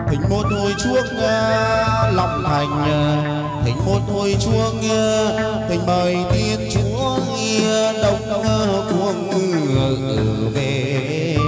thỉnh một hồi chuông lòng thành, thỉnh một hồi chuông thỉnh mời tiên chúa đông cuồng về.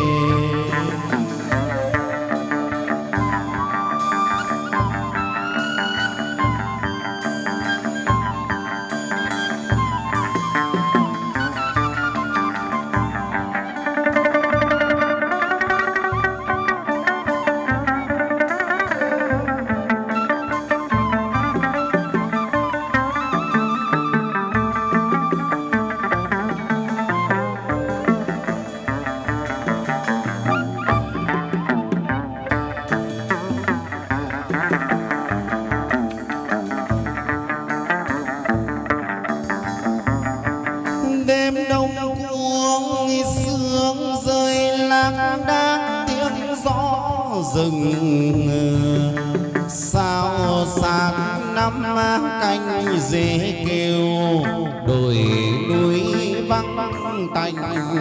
Sao sáng năm canh dế kêu, đồi núi vắng tanh.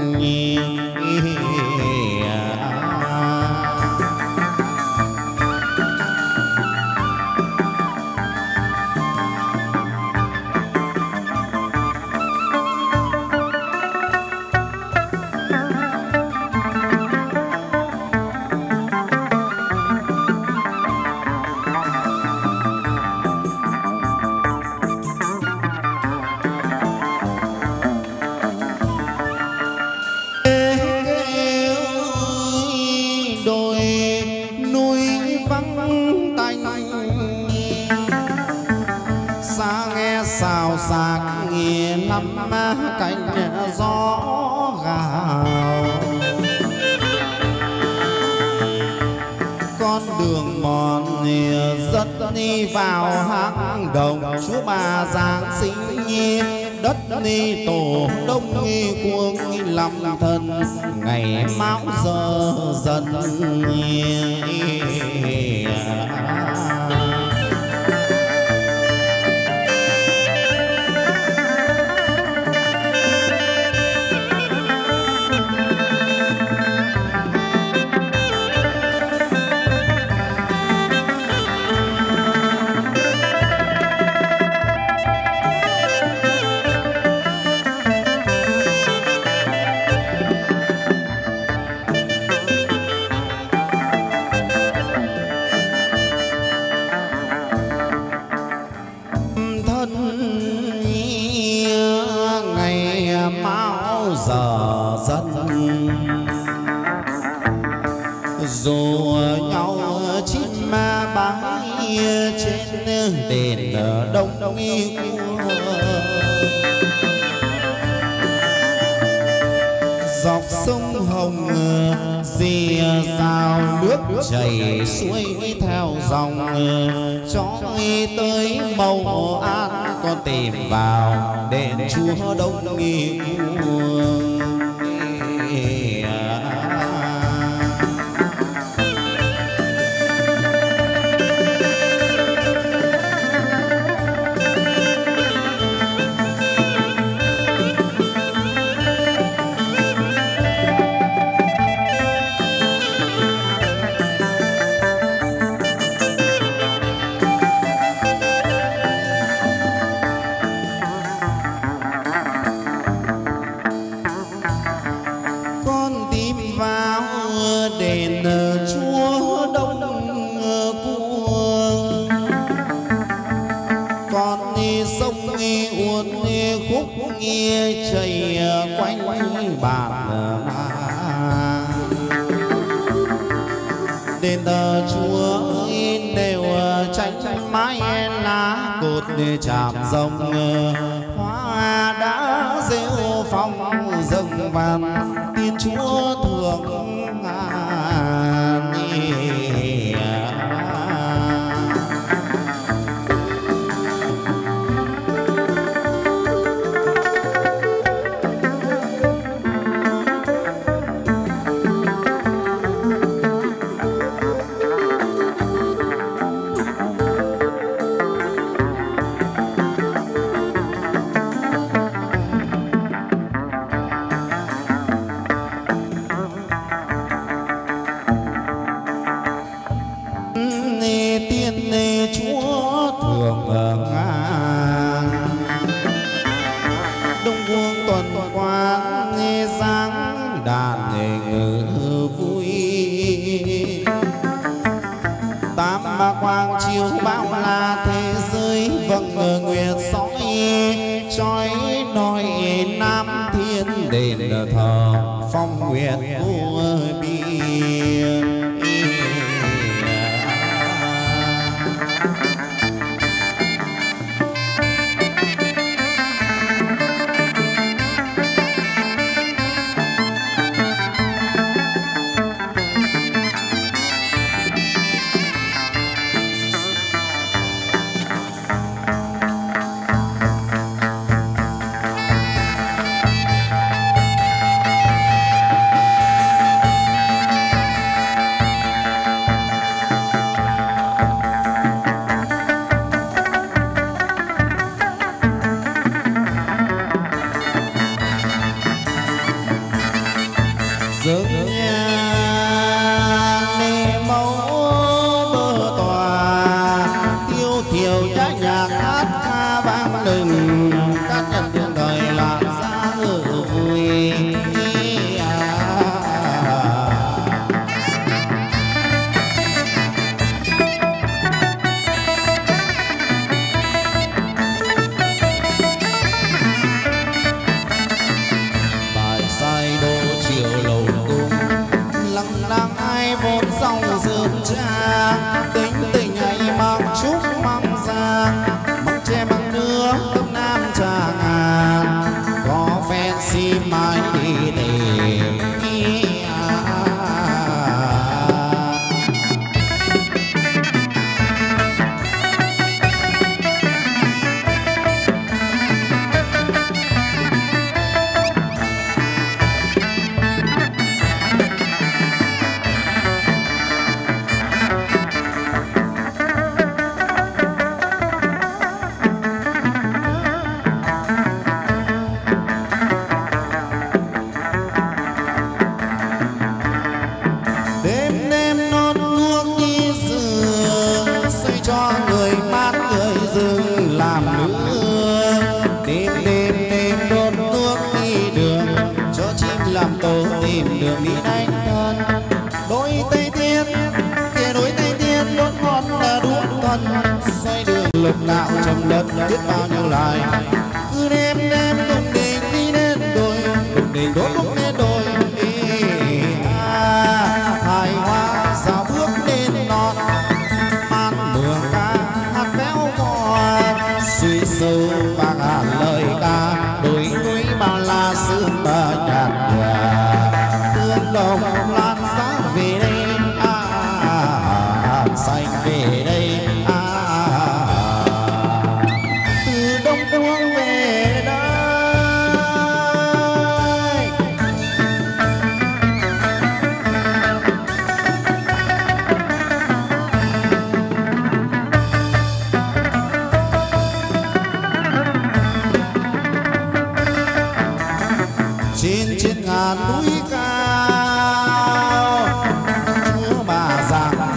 Cánh gió gào, con đường mòn rất đi vào hang đồng. Chúa bà Giáng sinh đất ni tổ đông cuồng làm thân, ngày mão giờ dần. Dù nhau chim bái trên đền đông cua, dọc sông Hồng dì rào nước chảy xuôi theo dòng, cho tới Mậu An con tìm vào đền Chúa đông cua. Chảy quanh bàn đền thờ Chúa đều tranh mái lá cột chạm rồng, hoa đã rêu phong rừng vàng tiên Chúa thường ngàn. hoa quang chiếu bao la thế giới. Vầng nguyệt soi trói nói nam thiên đền thờ phong nguyệt vô biên. Đạo trong đất biết bao nhiêu lại cứ đêm đêm đùng đình đi lên đồi, đùng đình đốt lúc lên đồi. Hài hoa dạo bước lên non man mường ca hát véo ngọt suy sâu và ngàn lời ca đồi núi bao la sương mờ nhạt nhòa tương đồng lan giá về đây xanh về đây. Núi cao Chúa bà giáng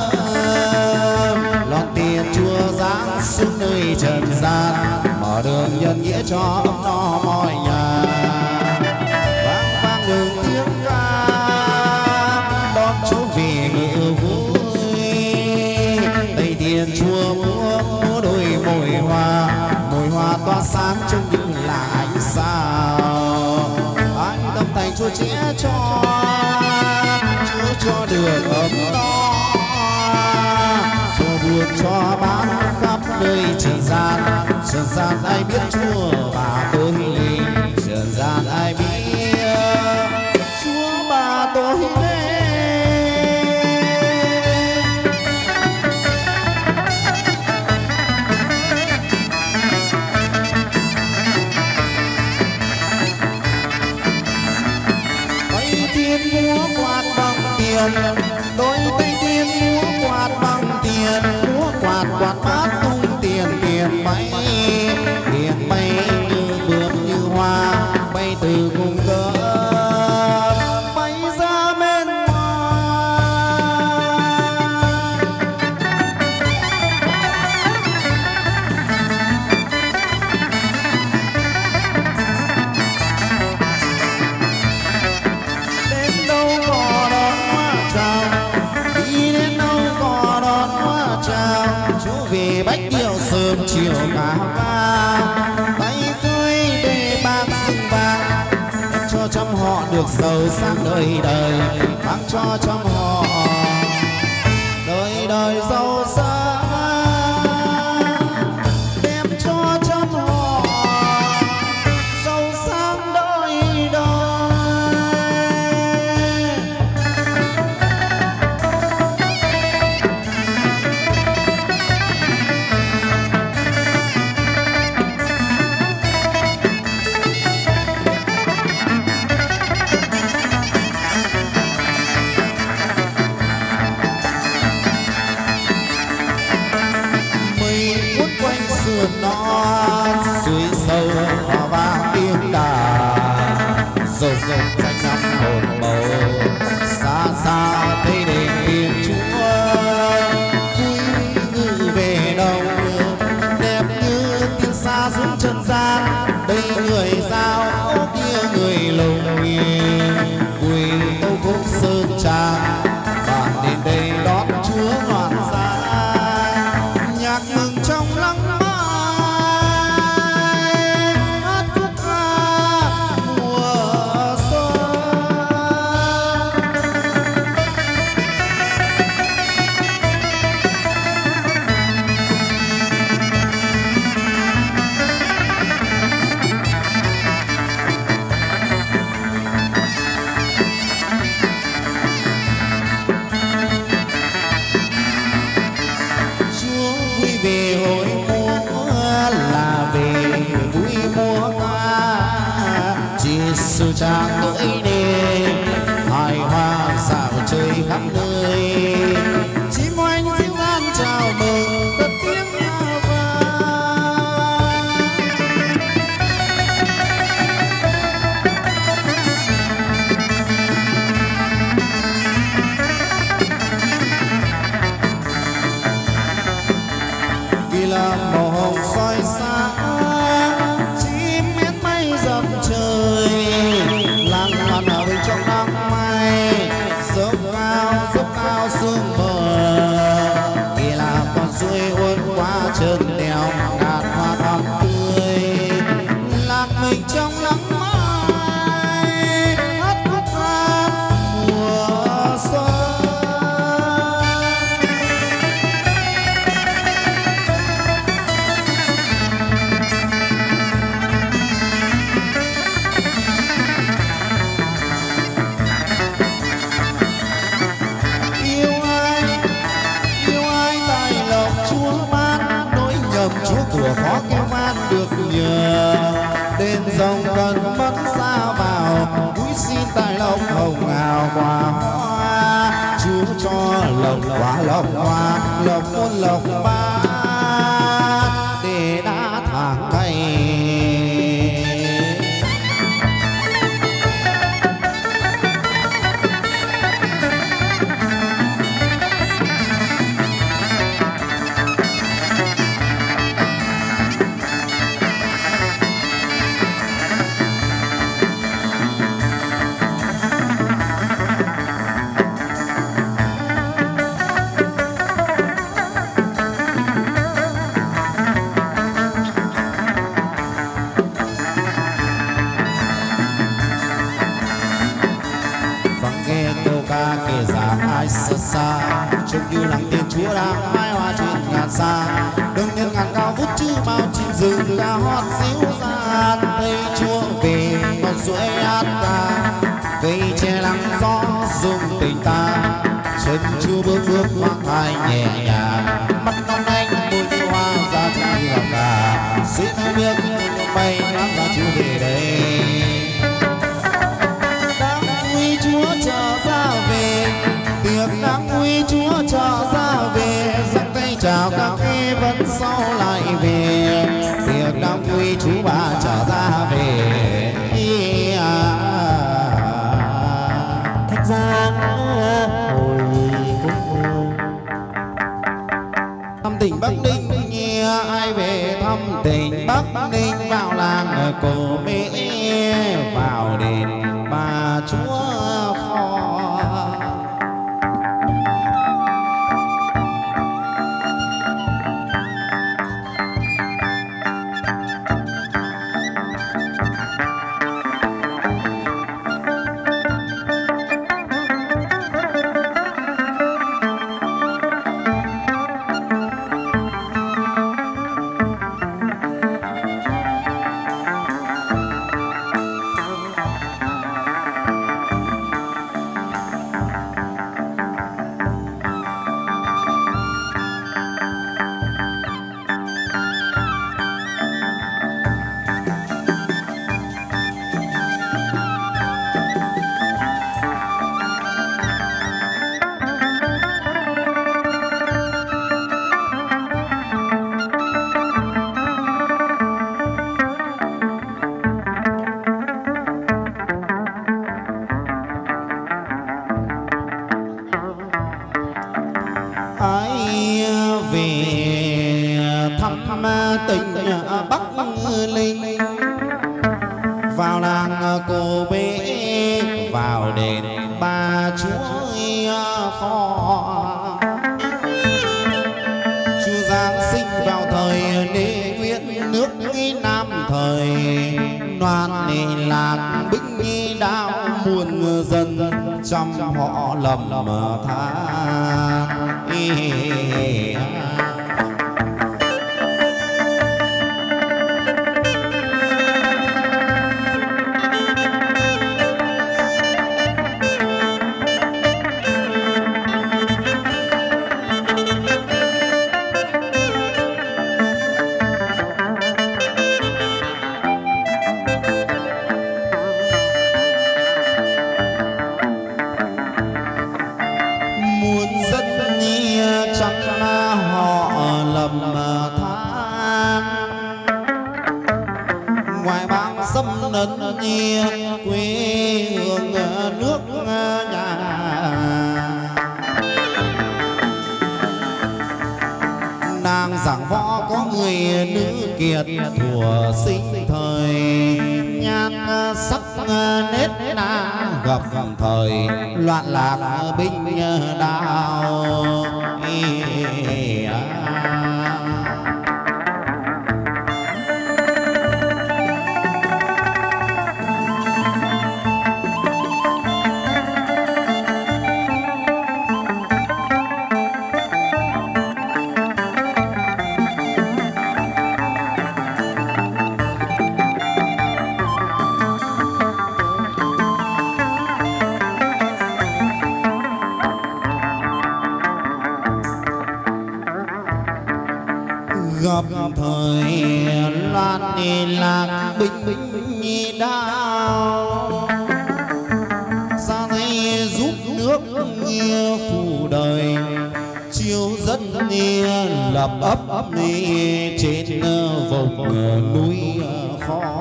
lọt tiền Chúa giáng xuống nơi trần gian mở đường nhân nghĩa cho ấm no mọi nhà. Vang vang đường tiếng ca đón Chúa về ngự vui. Tây tiền Chúa múa đôi mồi hoa tỏa sáng trong những là ánh sao. Tâm thành Chúa chẽ cho Chúa cho được ấm no, Chúa buồn cho bán khắp nơi trần gian. Trần gian ai biết Chúa bà tôi linh, trần gian ai biết Chúa bà tôi linh. Múa quạt bằng tiền đôi tay tiên múa quạt bằng tiền múa quạt quạt bát tung tiền bay như bướm như hoa bay từ cùng cớ bay ra bên chào chúa vì bách điệu sớm chiều cả vang tay tươi để bác xinh vàng cho trăm họ được giàu sang đời đời mang cho trăm họ đời đời giàu sang đem cho trăm họ giàu sang đời đời. Non suối sâu hòa vang tiếng đàn rộn rộn danh năm hồn màu xa xa thấy đền thiên chúa vui ngự về đâu đẹp như tiên xa xuống trần gian đây người giao kia người lùng vui âu khúc sơn tràng bạn đến đây đón chúa hoàn gia nhạc mừng trong lắng sự trang tới đi hài hòa dạo chơi khắp nơi chim oanh diêu an chào mừng cất tiếng la vang vì là màu hồng soi sáng chim miến bay dầm trời ở bên trong nắng mai dốc cao sương mờ vì là con suối uốn qua chân đèo ngàn hoa thắm tươi lạc mình trong nắng mai hát khúc ca mùa xuân. Chúa của khó kêu man được nhờ đền dòng cần mất xa vào cúi xin tài lộc hồng hào quả hoa Chúa cho lộc quả lộc hoa lộc muôn lộc ba để đã tháng ngày xa trông như lắng tiếng Chúa đang hai hoa trên ngàn xa đừng nên ngàn cao vút chứ bao chim rừng ca hót xíu xa thấy Chúa về con suối hát ca cây che nắng gió rung tình ta chân Chúa bước bước mang thai nhẹ nhàng mắt con anh môi như hoa ra như ngọc gà suy theo biết bay mang ra Chúa về đây đáng vui Chúa trở ra về tiệc đáng vui Chúa trở ra về giang tay chào cà phê vẫn sau lại về tiệc đáng vui chú bà trở ra về Thạch Giang hồi thăm tỉnh Bắc Ninh nghe ai về thăm tỉnh Bắc Ninh vào làng cổ Mễ vào đền bà Chúa Kho tỉnh Bắc Linh, vào làng Cổ Bế, vào đền Ba Chúa Kho. Chúa Giáng sinh vào thời Đế Nguyễn, nước Nam thời loan lạc binh đao muôn dân, trong họ lầm than. Quê hương nước nhà, nàng giảng võ có người nữ kiệt thuở sinh thời, nhan sắc nết na gặp thời loạn lạc binh đao. Gặp thời loan lạc binh đao, ra đây giúp nước phủ đời, chiêu dân lập ấp trên vùng núi Kho.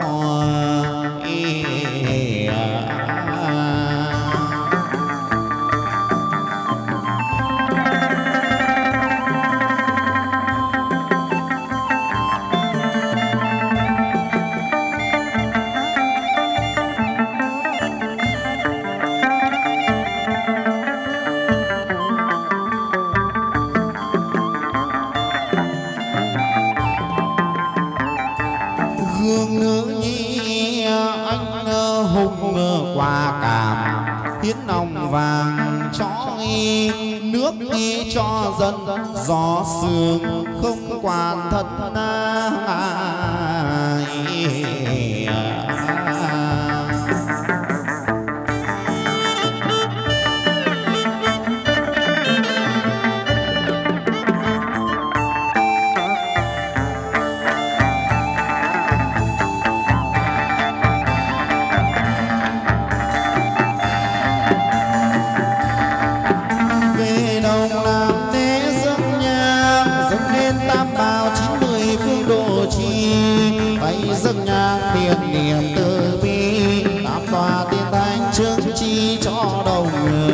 Gương nữ nhi anh hùng quả cảm, hiến nòng vàng cho nước cho dân, gió sương không quản thân dâng nhang tiền niệm từ bi, tam tòa tiên thánh chứng chi cho đồng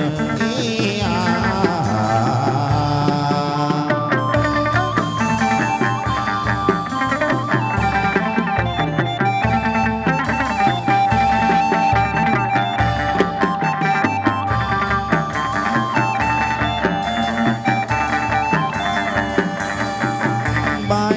bài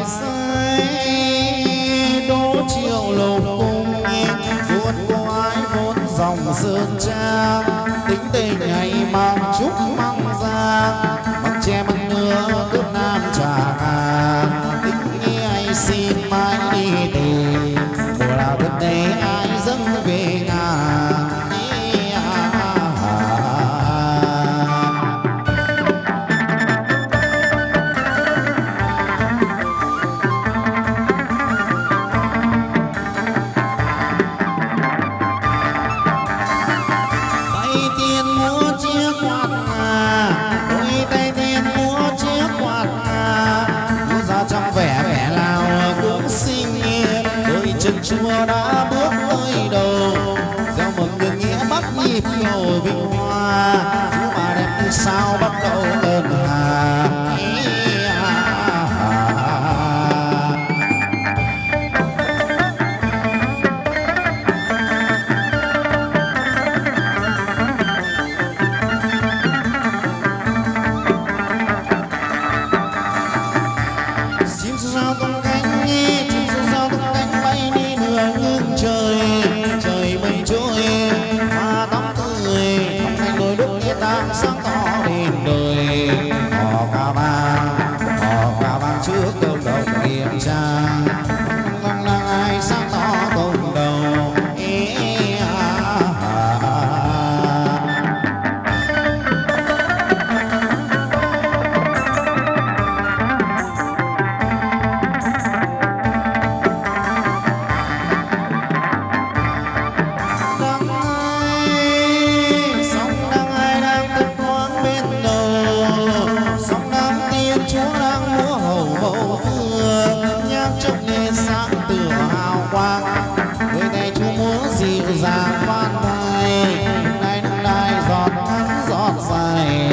sơn trang tính tình ngày mang chúc măng giang, măng tre măng nưa cướp nam trà hàng, tính nghĩ ai xin mãi đi tìm, mùa nào đến đây ai dâng về nhà. Chúa đã bước tới đầu, gieo mừng đường nghĩa bắt nhịp cầu vinh hoa, Chúa mà đẹp như sao bắt đầu ơn hà. chúa đang múa hầu mẫu vương, nhạc chốc nghe sáng tự hào quang, người này chúa múa dịu dàng khoan thai, nay nắng đai giọt ngắn giọt dài.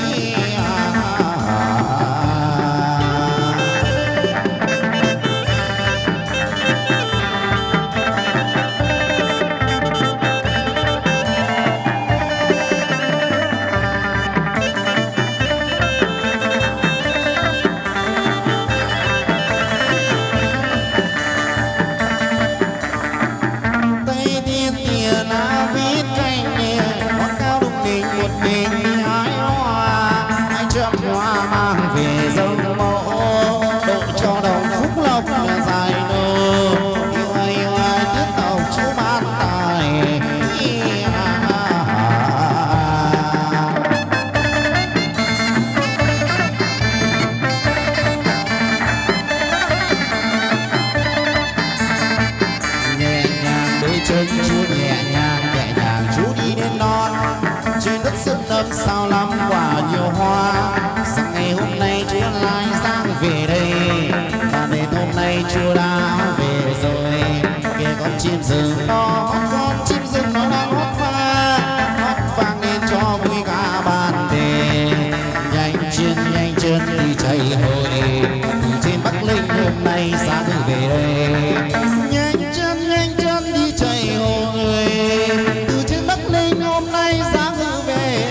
Sao lắm quả nhiều hoa, sáng ngày hôm nay Chúa lại giáng về đây, và đến hôm nay Chúa đã về rồi. Kìa con chim rừng nó, con chim rừng nó đang hót vang lên cho vui cả ban đề. Nhanh chân đi chạy hội, từ trên Bắc Linh hôm nay giáng về đây. Nhanh chân đi chạy hội, từ trên Bắc Linh hôm nay giáng về.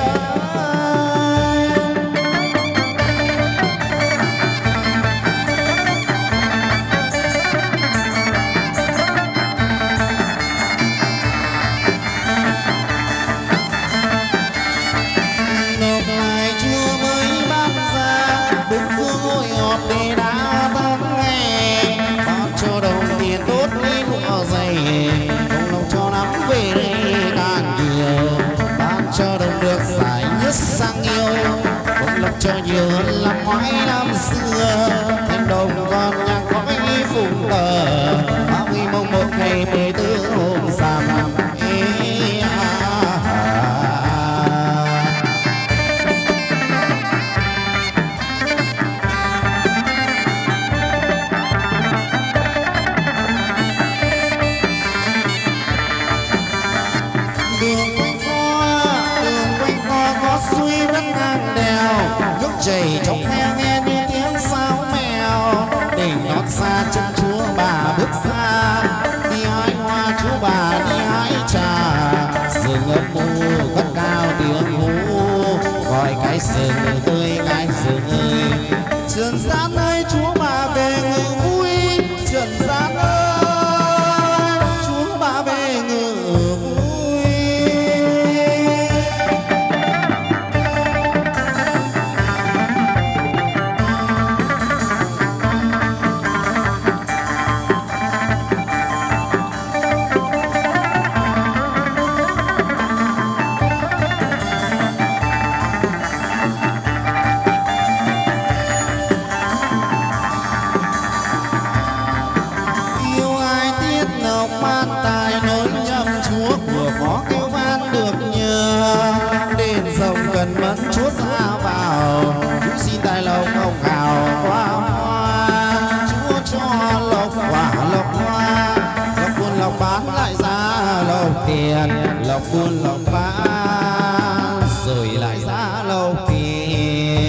Sang yêu cũng lộc cho nhiều hơn năm ngoái năm xưa, thanh đồng con nhạc cõi phụng tờ 30 mông một ngày 14 hôm rằm. Chảy trong theo nghe như tiếng sáo mèo, đỉnh nót xa chân chúa bà bước ra, đi hái hoa chúa bà đi hái trà, rừng âm u cất cao tiếng hú, gọi cái rừng ơi cái rừng ơi, Trần Gian ơi chúa bà về ngự vui, Trần Gian ơi chúa bà về ngự vui. Mẫn chúa ra vào, Chúa xin tài lộc ông hào qua hoa, Chúa cho lộc quả lộc hoa, lộc buôn lộc bán lại giá lộc tiền, lộc buôn lộc bán rồi lại giá lộc tiền.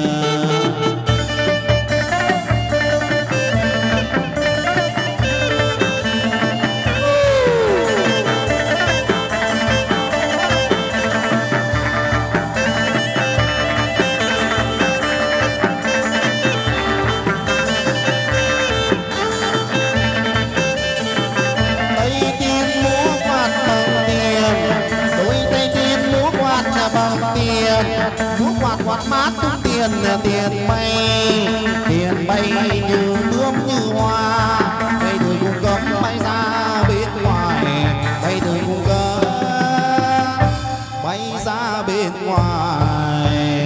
Múa quạt mát tung tiền bay như bướm như hoa, bay từ cung cấm bay ra bên ngoài, bay từ cung cấm bay ra bên ngoài.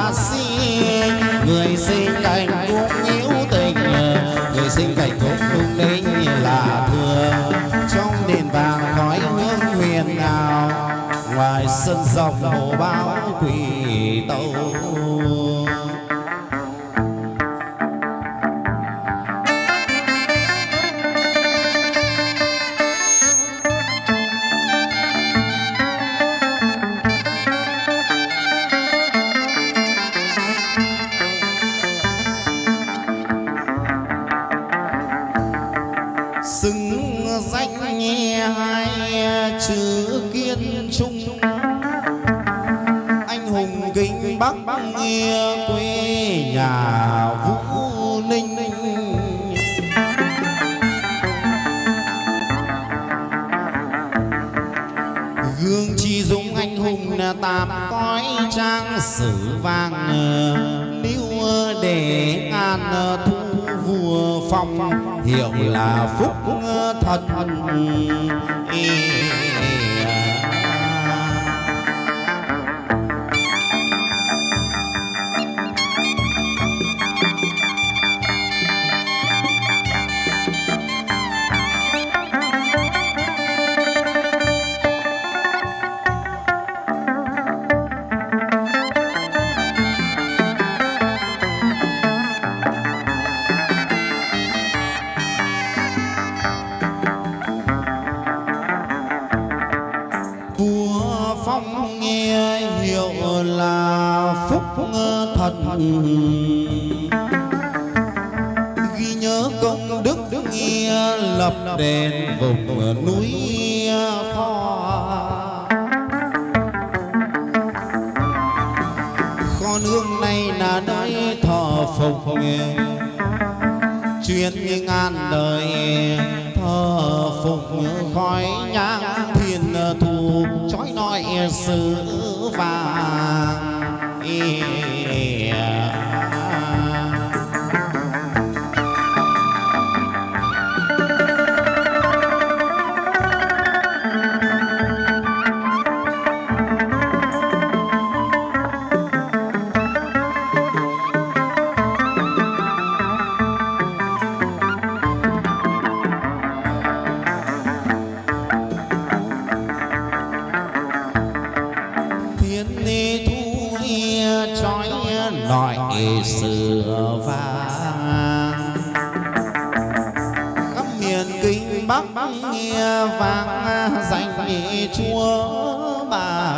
xa xỉ. Người sinh cảnh cũng nhiễu tình, người sinh cảnh cũng đúng đấy là thường. Trong đền vàng khói hương huyền ảo, ngoài sân rộng hồ báo quỷ tâu. Xứng danh nghe hai chữ kiên trung, anh hùng kinh Bắc nghe quê nhà Vũ Ninh. Gương chi dũng anh hùng tam cõi trang sử vàng, níu để ngàn thu vua phong, hiệu là phúc thần. Vua phong nghe hiệu là phúc thần, ghi nhớ công đức nghe lập đền vùng núi kho nương này là nơi thờ phục, chuyên ngàn đời thờ phục khói nhang thiên thu chói nọi sử vàng. Nói sửa vàng khắp miền kinh Bắc nghe vang danh Chúa bà.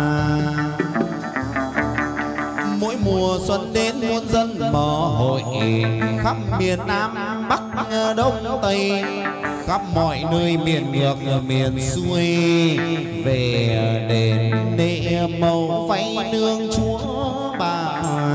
Mỗi mùa xuân đến muôn dân mở hội, khắp miền Nam Bắc Đông Tây, khắp mọi nơi miền ngược miền xuôi, về đền để màu váy nương Chúa bà.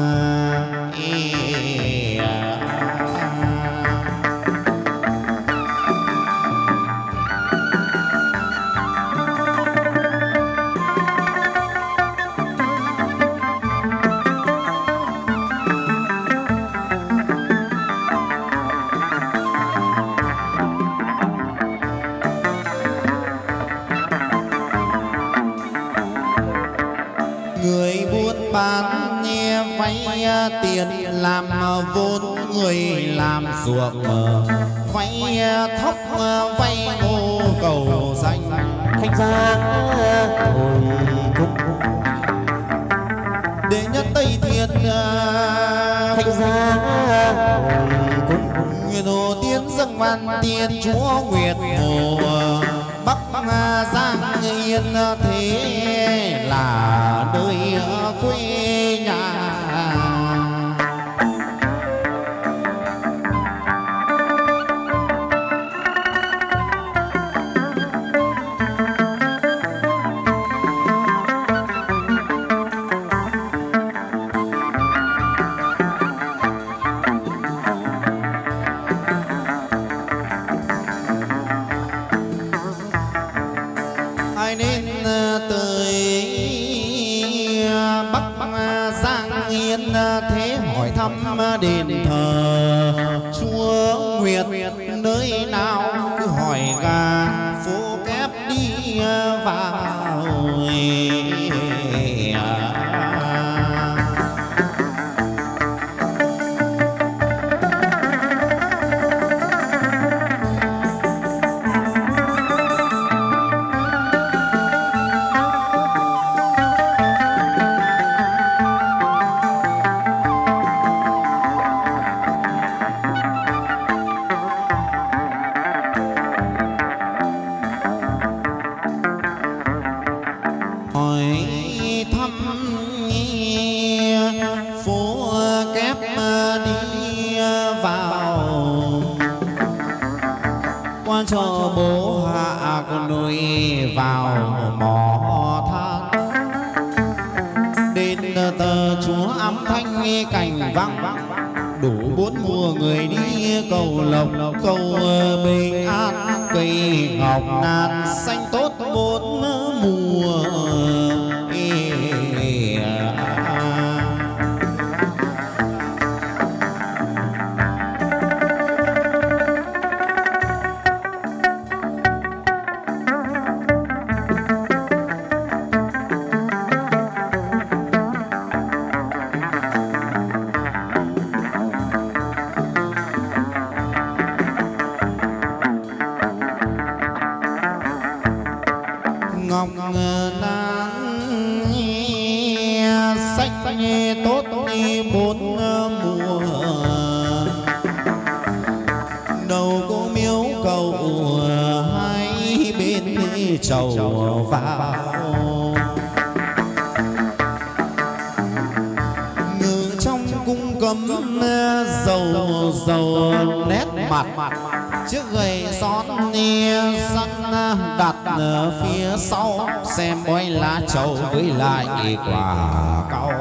Người buôn bán nghe vay tiền làm vốn, người làm ruộng vay thóc vay ngô cầu danh. Thanh gia hồi cung để nhất Tây Thiên, thanh gia hồi cung Nguyệt Hồ Tiên dâng văn tiên Chúa Nguyệt Hồ. Bắc Giang Yên thế là nơi quê nhà. Ai nên tới Bắc Giang Yên thế hỏi thăm đền thờ Chúa Nguyệt nơi nào, cứ hỏi gà phố kép đi vào. kép đi vào qua cho bố hạ con nuôi vào mỏ than. Đến tờ chúa âm thanh cảnh vang, đủ bốn mùa người đi cầu lộc cầu bình an. Cây ngọc nan xanh tốt bốn mùa. Ngọc nan sách tốt bốn mùa. Đầu cô miếu cầu hai bên chầu vào. Ngự trong cung cấm dầu dầu nét mặt. Chiếc gậy xón săn đặt ở phía sau, xem bói lá trầu với lại quả cau.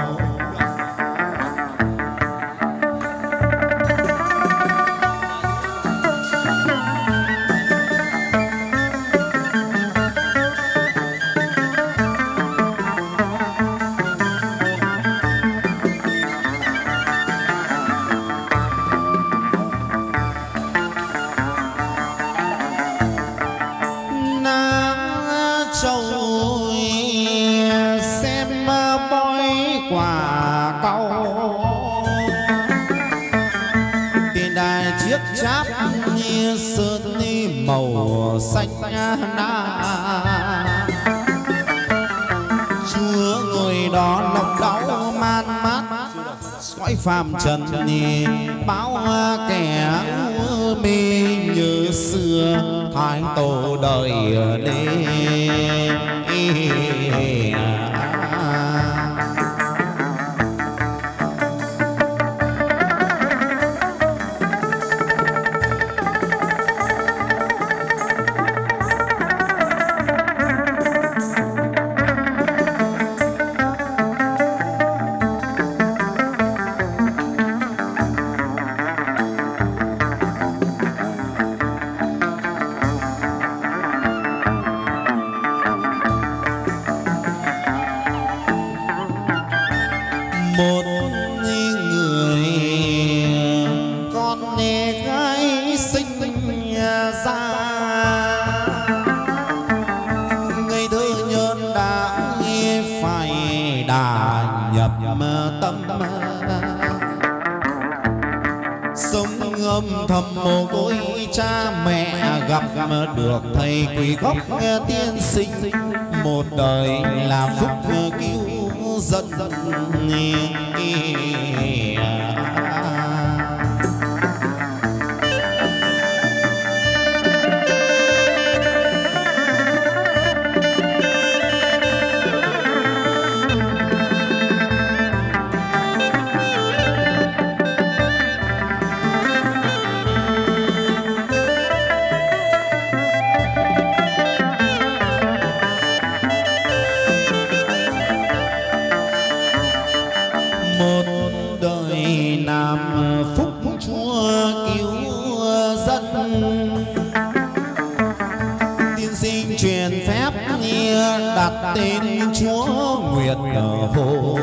Cháp như sơn màu xanh na. Chúa ngồi đó lộc đau man mát, cõi phàm trần báo kẻ mê như xưa thái tổ đời đê. Một người con gái sinh ra, ngây thơ nhơn đã phải đà nhập tâm. Sống âm thầm mồ côi cha mẹ, gặp được thầy quỷ gốc tiên sinh. Một đời là phúc cứu dân. Một đời làm phúc Chúa cứu dân. Tiên sinh truyền phép đặt tên Chúa Nguyệt Hồ.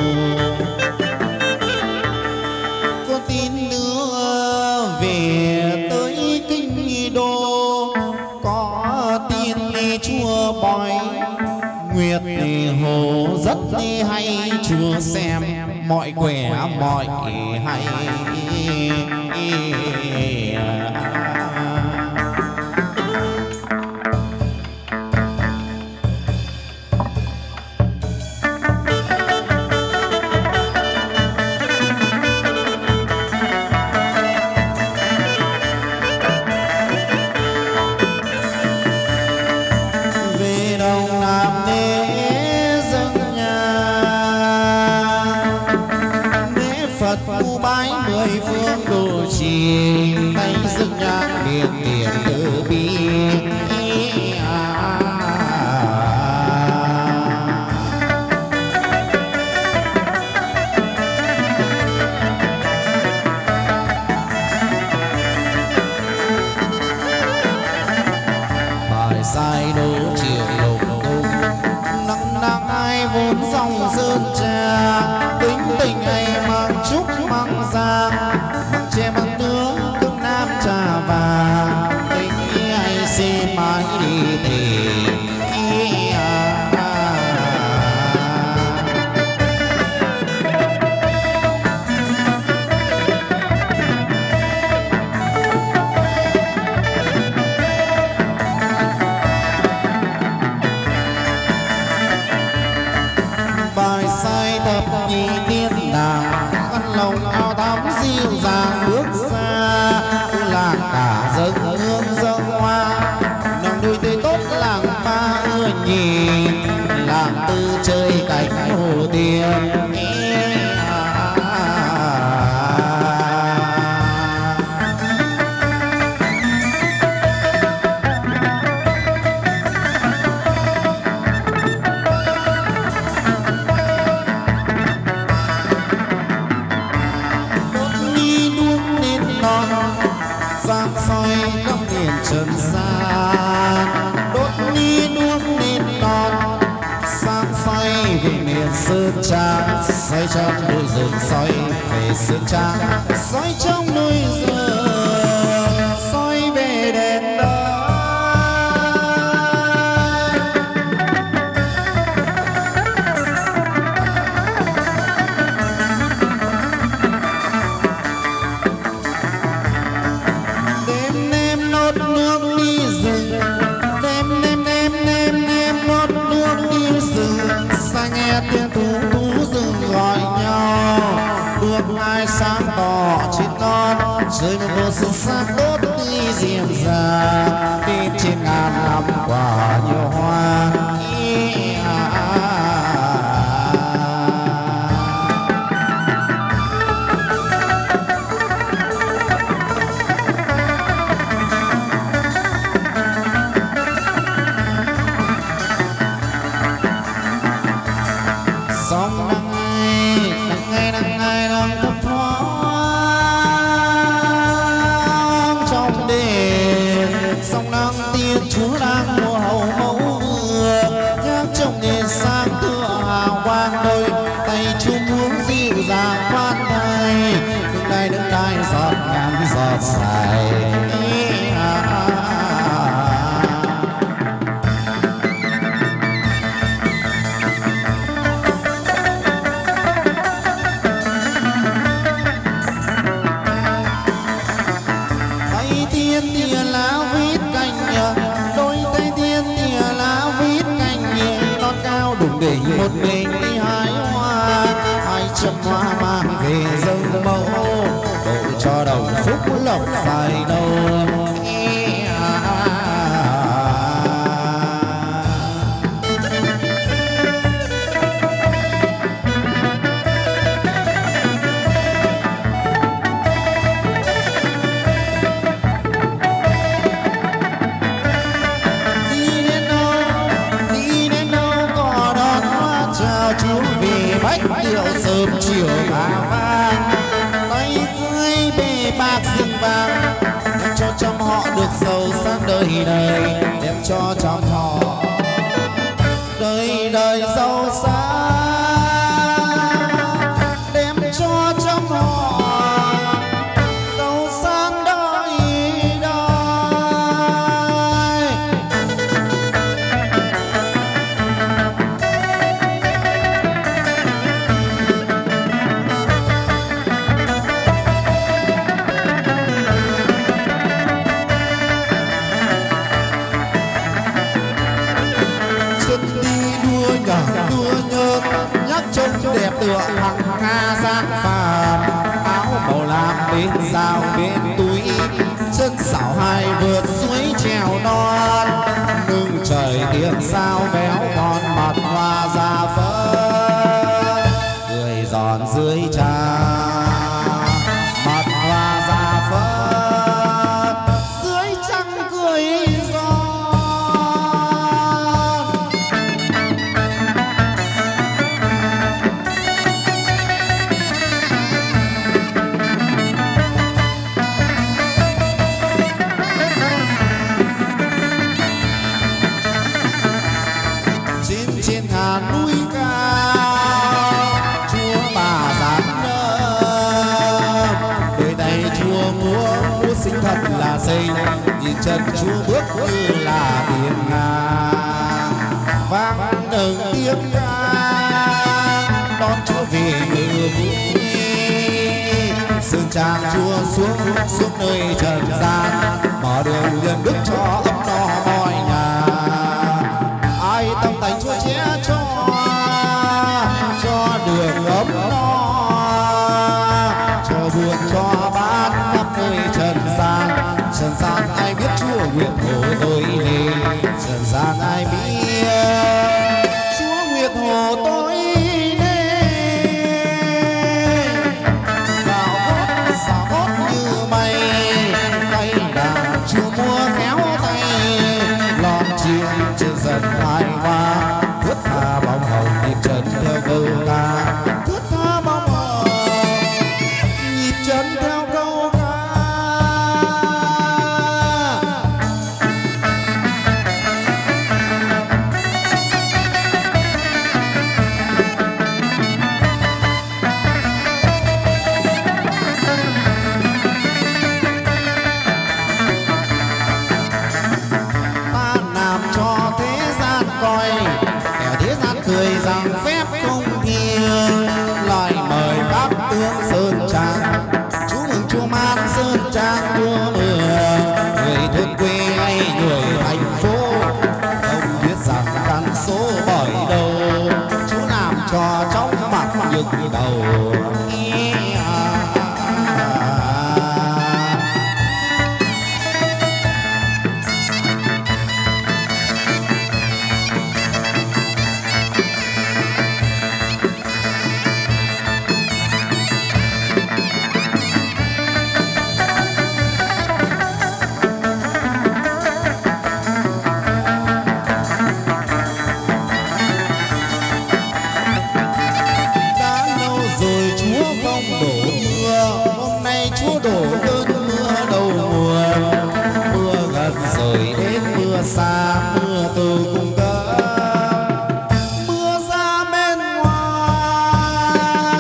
Có tin nữa về tới kinh đô, có tin Chúa bói Nguyệt Hồ rất hay. Chúa xem mọi quẻ mọi hay. Về Đông Nam Nế dân nhà, Nế Phật Phật tu bái mười phương độ trì, tay dựng nhang miền tiền từ bi. Bài sai đố chiều lục tung, nặng nặng ai vốn dòng sơn trà, tính tình ai mang trúc mang giang, mang che mang nướng cơm nam trà vàng, tình ai xin mãi đi tìm. Bài sai thập nhị tiên đàng, ăn lòng ao tắm dịu dàng bước ra, làng cả dâng hương dâng hoa, nồng đôi tươi tốt làng ba ưa nhìn, làng tư chơi cánh hồ tiên. Giang soi các miền trần gian, đốt ni đuốc nên non, sang soi về miền sơn trang, soi trong núi rừng soi về sơn trang, soi trong núi rừng soi về đèn đỏ. Tiếng thú rừng gọi nhau, được ai sáng tỏ trên non, rơi một vô sự sáng tốt đi diệm ra, đi trên ngàn năm quả nhiều hoa. Sông nắng ai đang thấp thoáng trong đền, sông nắng tiên chúa đang mùa hậu mẫu vừa, nhắc trong đền sang tựa hào quang đôi tay chung muốn dịu dàng khoan thai, đứng đây giọt ngàn giọt dài. Đỉnh một mình đi hái hoa, 200 hoa mang về dâng mẫu, độ cho đồng phúc lộc dài đâu. Điệu sớm chiều bà vang, tay cưới bề bạc rừng vàng, đem cho trăm họ được giàu sang đời đời, đem cho trăm họ đời đời giàu sang, đem cho trăm họ giàu sang đời đời. Đẹp tựa hằng nga giang phàm, áo màu lam bên dao bên túi, chân xảo hai vượt suối trèo non, nương trời tiếng sao béo ngon mặt hoa ra phấn, cười giòn dưới tràn. sinh, nhìn chân Chúa bước như là biển ngang, vang từng tiếng ca đón Chúa về ngự vui. Sơn trang Chúa xuống nơi trần gian, mở đường liền đức cho ấm no mọi nhà. Ai tâm tánh Chúa che cho đường ấm no, cho buồn cho bát khắp nơi trần gian. Trần gian ai biết Chúa nguyện hộ tôi đi, trần gian ai biết Chúa nguyện hộ tôi đi. Dạo gót như mây, tay đàn Chúa mua khéo tay, lon chiên trên dần hài hoa, thướt tha bóng hồng nhịp chân theo câu ca, thướt tha bóng hồng nhịp chân theo câu ca. Ta làm cho thế gian coi, kẻo thế gian cười rằng phép không thiêng. Lời mời các tướng sơn trang, chú mừng Chúa man sơn trang mùa mưa. Người thôn quê hay người thành phố không biết rằng căn số bởi đâu, Chúa làm cho trong mặt nhức đầu. Xa mưa từ cùng cỡ mưa ra bên ngoài,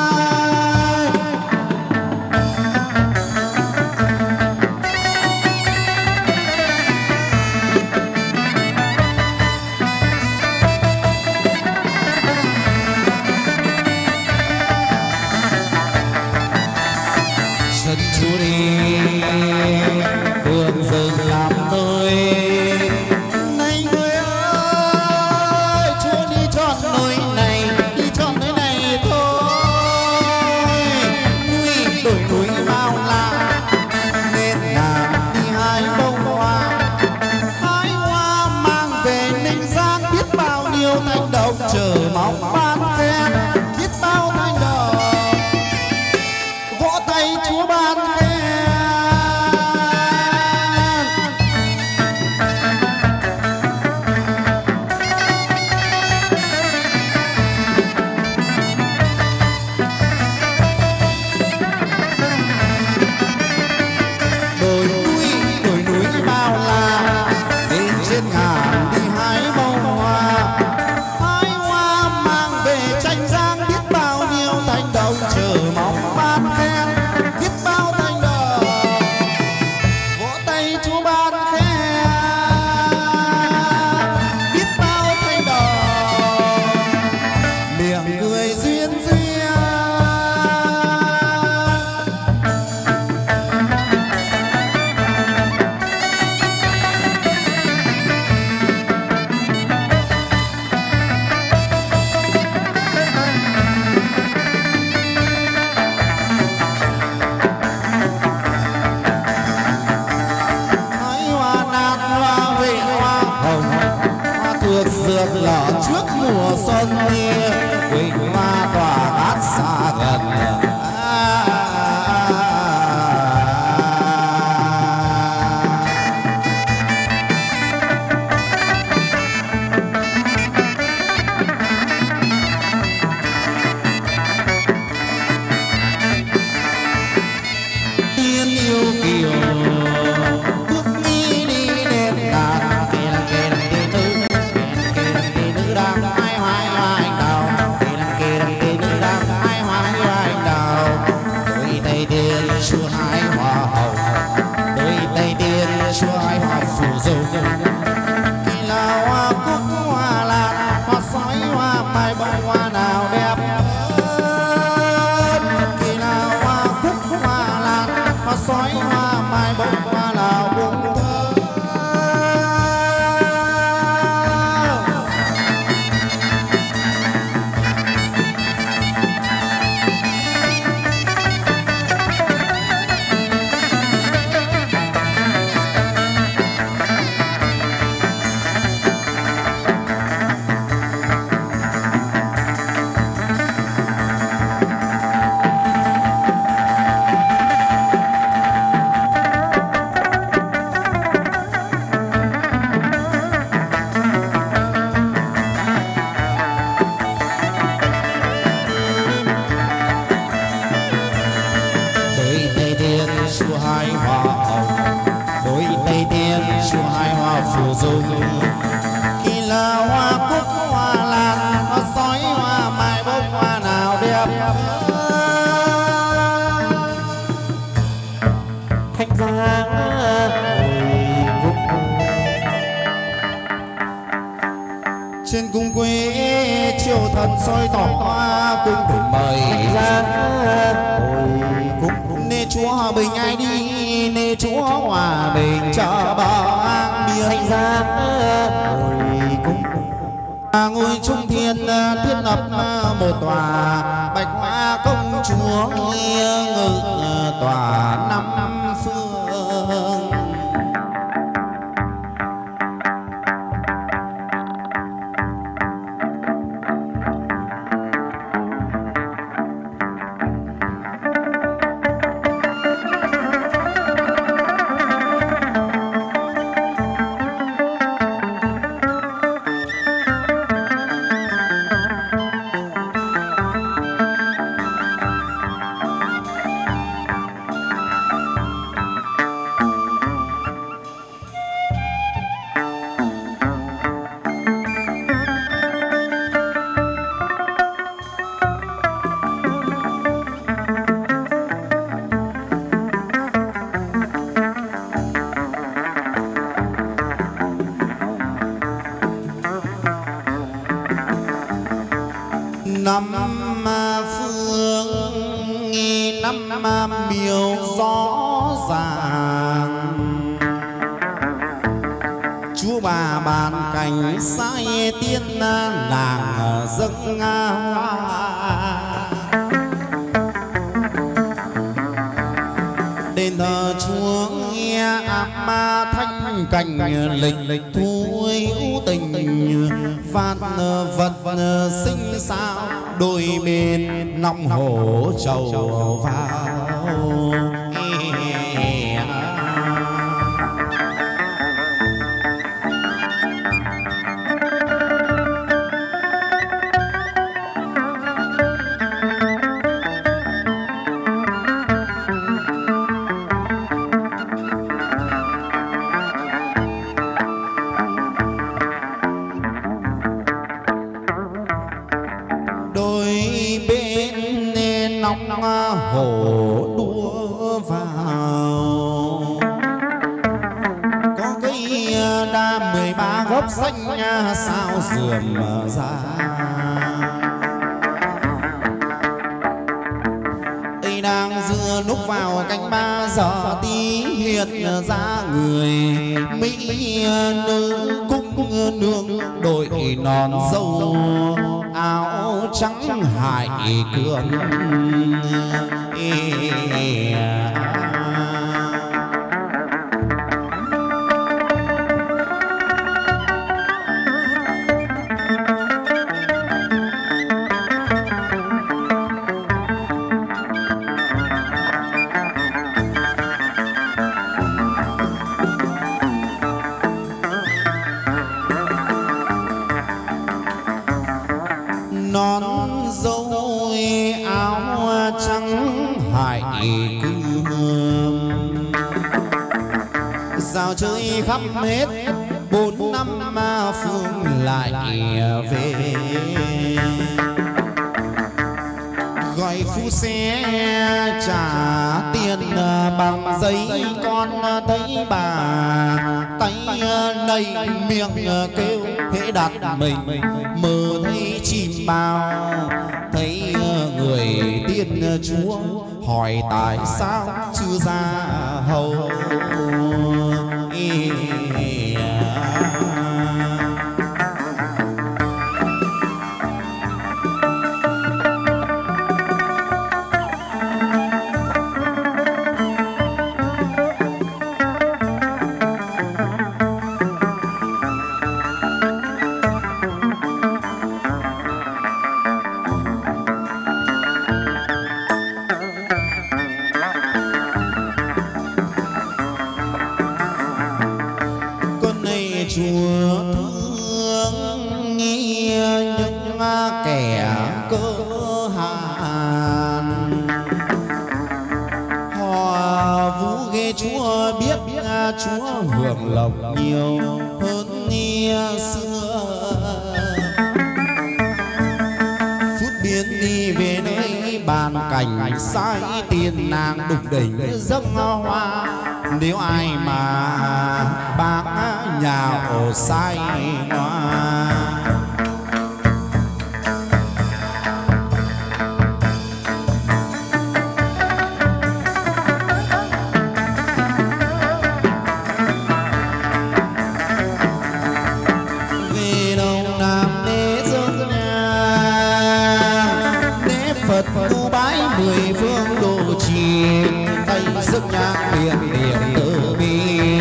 sân Chúa đi đường rừng làm nơi. Chờ mong ban khen biết bao thanh đồng, vỗ tay Chúa ban khen. Đồi núi bao la, lên trên ngàn đi hái bông hoa. Tranh giang biết bao nhiêu thanh đồng, chờ mong ban khen biết bao thanh đồng. dùng. Kỳ là hoa cúc hoa lan, hoa sói hoa mai bông hoa nào đẹp hơn. Kỳ là hoa cúc hoa lan, hoa sói hoa mai bông hoa nào cũng thơ. Kỳ là hoa cúc hoa lan, hoa sói hoa mai bông hoa nào đẹp Thanh Giang trên cung quê triều thần soi tỏ hoa cung thỉnh mời. Thanh Giang cung nê chúa hòa bình ai đi, nê chúa hòa bình cho bao miền. Thanh Giang cung ngôi trung thiên thiết lập một tòa bạch hoa công chúa ngự tòa năm phương. Năm phương năm miều rõ ràng, chúa bà bàn cảnh sai tiên nàng dâng hoa. Đền thờ chúa nghe ma thanh cảnh lịch thui tình phát vật sinh sao đôi bên nòng hổ trầu vào. Hổ đua vào có cây đa 13 gốc xanh sao rườm ra. Tây đang dựa núp vào cánh 3 giờ tí hiện ra người mỹ nữ cung nương đội nón dâu áo trắng hải cương. Nón dâu áo trắng hải cương giao chơi khắp hết 4 năm mà phương lại về. Gọi phu xe trả tiền bằng giấy con thấy bà tay đầy miệng kêu hễ đặt mình mơ thấy chim bao thấy người tiên chúa hỏi tại sao chưa ra hầu. Chúa hưởng lộc nhiều hơn xưa, phút biến đi về nơi bàn cảnh sai tiền nàng đục đỉnh dâng hoa. Nếu ai mà bác nhà ổ sai hoa sức nhạc điện điện từ bi.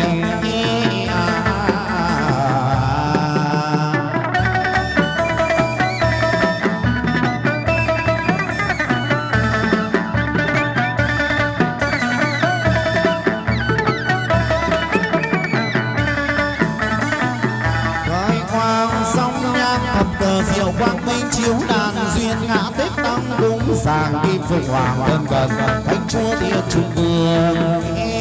Gói khoang sông nhang thập cờ diệu quang minh chiếu đàn duyên ngã tích tăng cúng giảng kim phượng hoàng đơn cần thánh chúa thiên trung vương.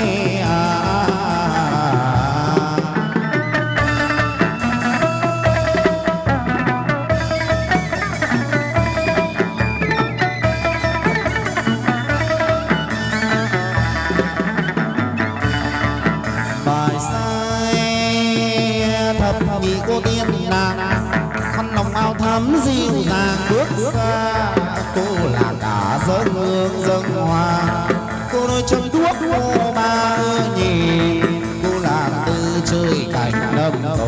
Bài sai thập nhị cô tiên nàng khăn lòng áo thắm dịu dàng bước ra. Cô là cả dâng hương dâng hoa, cô đôi chân đuốc cô ba nhì, cô là tư chơi cảnh lâm cầu.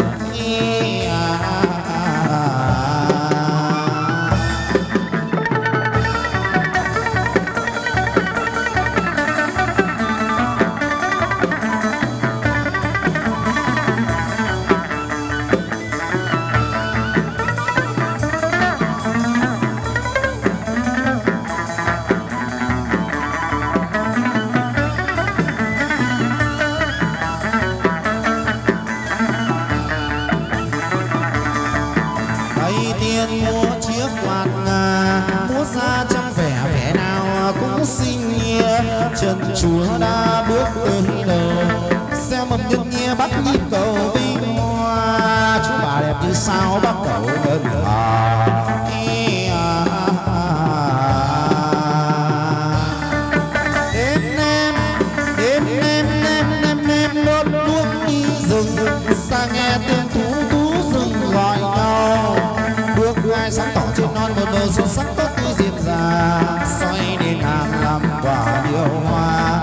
Mua chiếc quạt múa ra trong vẻ vẻ nào cũng xinh nghĩa. Chân chúa đã bước tới đầu xe mầm nhân nghĩa bắt nhịp cầu vinh hoa. Chú bà đẹp như sao bắt cầu đơn hòa. Em đốt đuốc đi rừng xa nghe tiếng thú thú rừng gọi nhau. Ai sáng tỏ trên non một bờ xuân sắc tốt tươi diệp già xoay đến hàng làm quả điều hoa.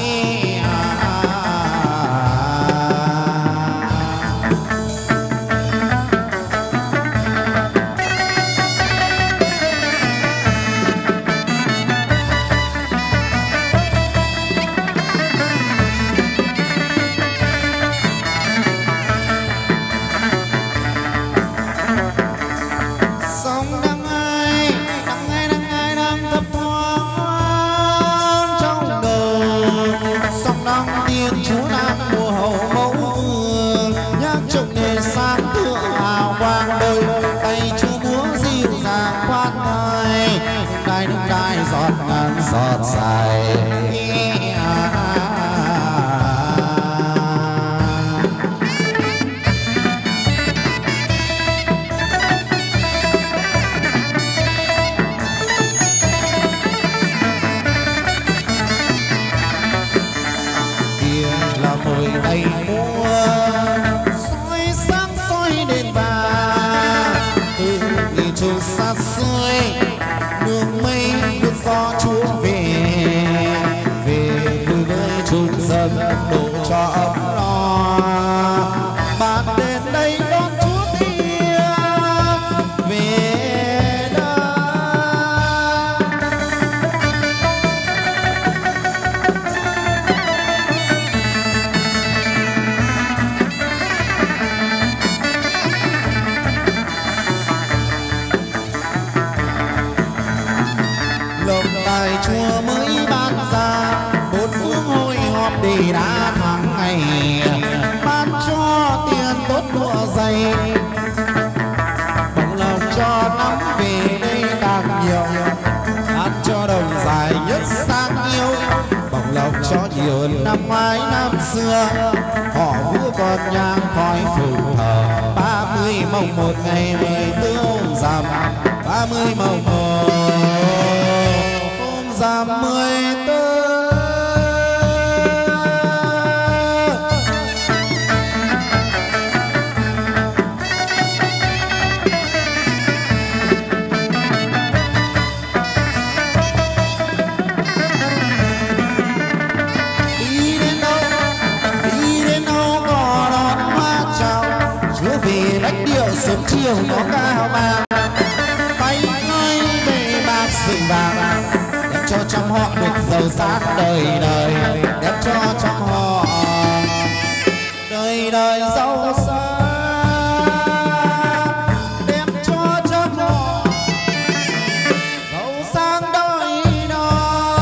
Chúa đang mùa hậu mẫu vương nhắc trông nền sang thượng hào quang đôi tay chú múa dịu dàng khoan thai đung đai giọt ngàn giọt dài. cho nhiều hơn năm ngoái năm xưa. Họ vũ còn nhang khói phù thờ 30 mồng 1 ngày 14 rằm 30 mồng 1 hôm rằm 14. Sớm chiều có cao vàng tay ơi về bạc sừng vàng đem cho trăm họ được giàu sang đời đời, đem cho trăm họ đời đời giàu sang, đem cho trăm họ giàu sang đời đời.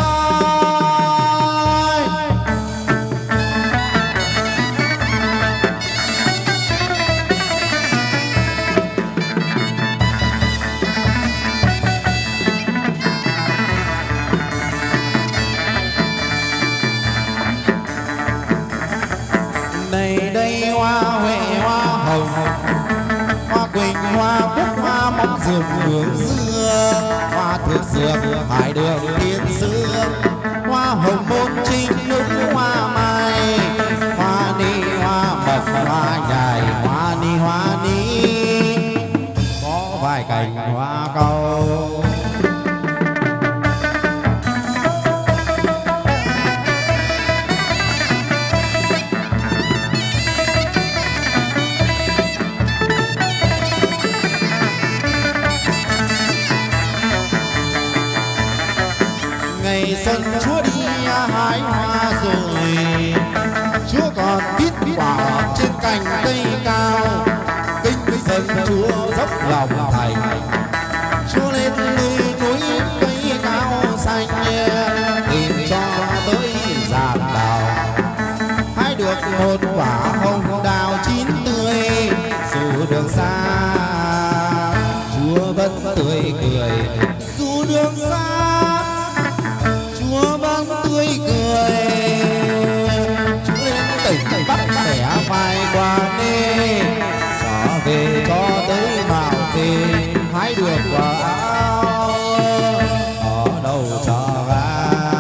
Hoa huệ hoa hồng hoa quỳnh hoa cúc hoa mọng dường hương xưa hoa thượng dược hải đường thiên sương hoa hồng môn trinh nữ hoa mai hoa ni hoa mộc hoa nhài hoa ni có vài cành hoa cầu. Xuân Chúa đi hái hoa rồi, Chúa còn biết quả trên cành cây cao. Kinh dân Chúa dốc lòng thành, Chúa lên núi cây cao xanh, tìm cho tới giàn đào. Hái được một quả hồng đào chín tươi, dù đường xa Chúa vẫn tươi cười. Dù đường xa Chúa vẫn tươi cười. Chúa lên tỉnh Bắc mẹ vai qua đi, trở về cho tới Mạo Kỳ hái được quả áo ở đầu chợ ga.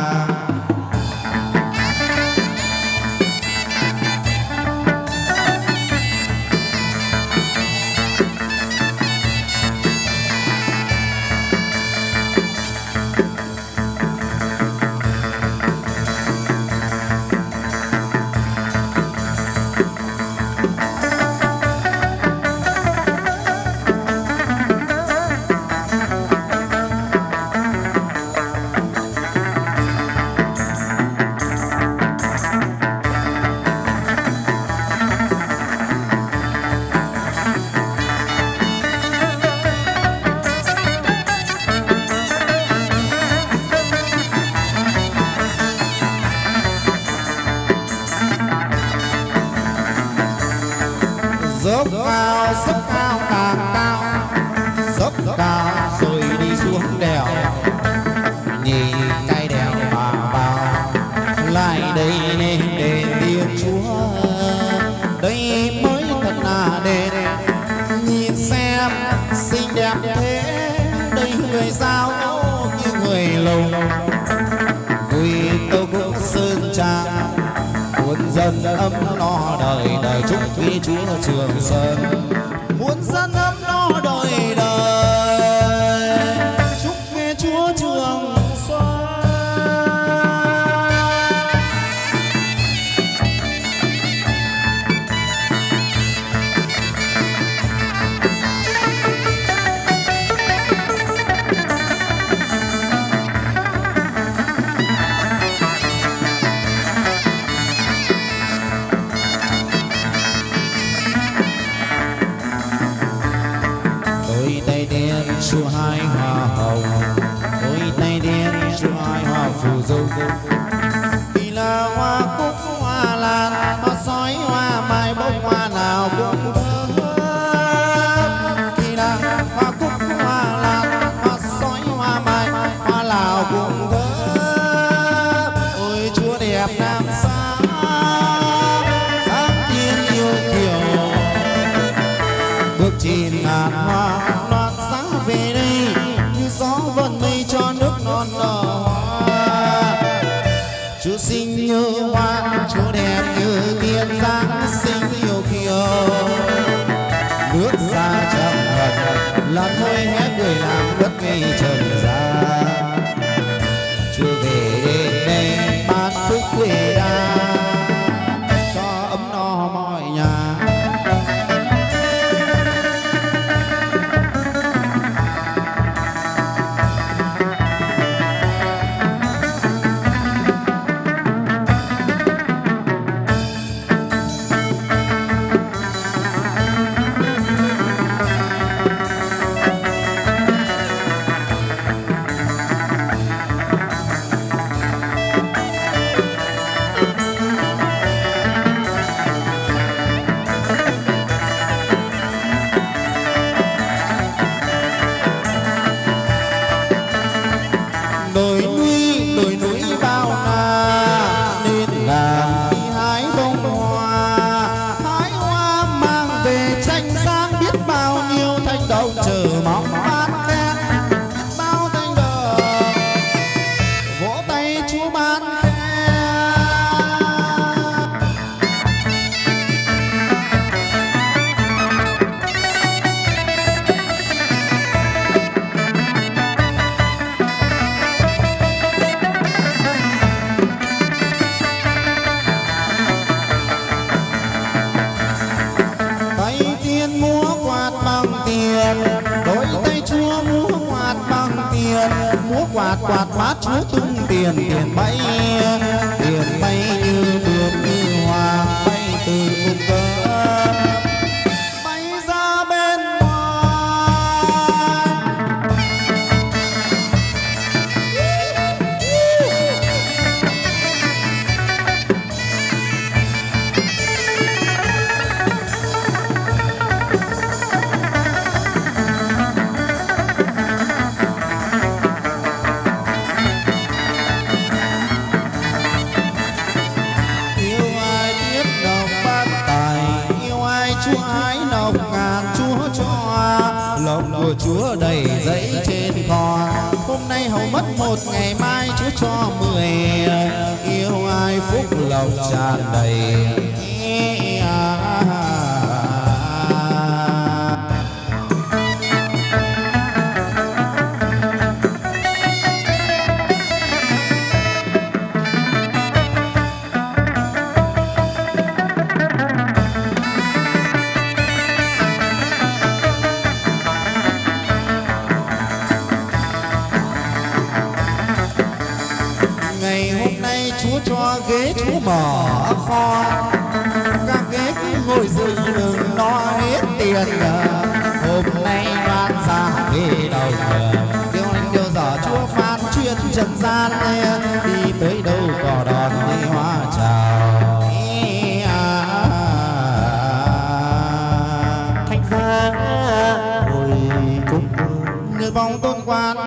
Dốc cao càng cao, dốc cao rồi đi xuống đèo, nhìn cái đèo mà vào lại đây nên đền Thiên Chúa. Đây mới thật là đền, nhìn xem xinh đẹp thế. Đây người giao như người lùng, vui tôi cũng sơn trang muôn dân ấm no đời đời. Chúc quý Chúa Trường Sơn muôn dân ấm no đời đời. Chúc nghe Chúa Trường Sơn. Chúa hai hoa hồng, đôi tay đen Chúa hai hoa phù dung. Vì là hoa cúc hoa lan, hoa sói hoa mai bông hoa nào cũng thơm. Vì là hoa cúc hoa lan, hoa sói hoa mai hoa nào cũng thơm. Ôi Chúa đẹp Chúa xinh như hoa, Chúa đẹp như tiên, Giáng sinh yêu kiều. Bước ra chẳng thật là thôi hé cười làm đất ngây trần ra. Chúa về đến đây ban phúc quê đa, cho ấm no mọi nhà. Đồi núi bao la nên là đi hái bông hoa, hái hoa mang về tranh sáng, biết bao nhiêu thanh đồng chờ mong ban khen, biết bao thanh đồng vỗ tay Chúa ban khen. Đôi tay Chúa múa quạt bằng tiền, múa quạt quạt quát Chúa tung tiền, tiền bay như bướm như hoa, bay từ vùng cớ bay ra bên ngoài. Chúa ái nồng ngàn Chúa cho, lòng của Chúa đầy dẫy trên kho. Hôm nay hầu mất một, ngày mai Chúa cho 10, yêu ai phúc lộc tràn đầy. Ngày hôm nay Chúa cho ghế Chúa mở kho, các ghế cứ ngồi dự đừng lo hết tiền. Hôm nay đoan ra về đầu kêu anh kêu giờ Chúa Phan chuyên trần gian, đi tới đâu có đón đi hoa chào. Thanh Giang hồi cung Người vòng tôn quan